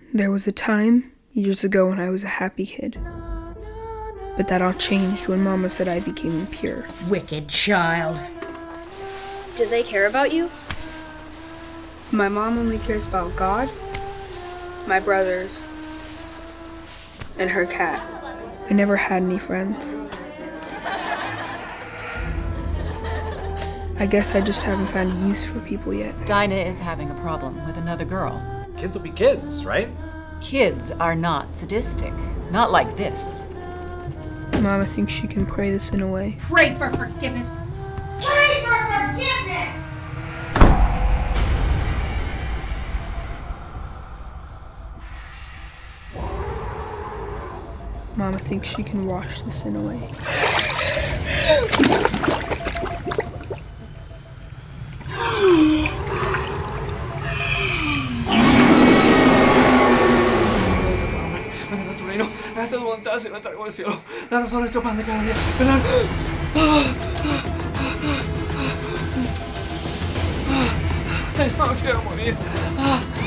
There was a time, years ago, when I was a happy kid. But that all changed when Mama said I became impure. Wicked child. Do they care about you? My mom only cares about God, my brothers, and her cat. I never had any friends. I guess I just haven't found a use for people yet. Dinah is having a problem with another girl. Kids will be kids, right? Kids are not sadistic. Not like this. Mama thinks she can pray this in away. Pray for forgiveness. Pray for forgiveness! Mama thinks she can wash the sin away. Esta voluntad se lo traigo al cielo. Danos nuestro pan de cada día. Perdón. No quiero morir.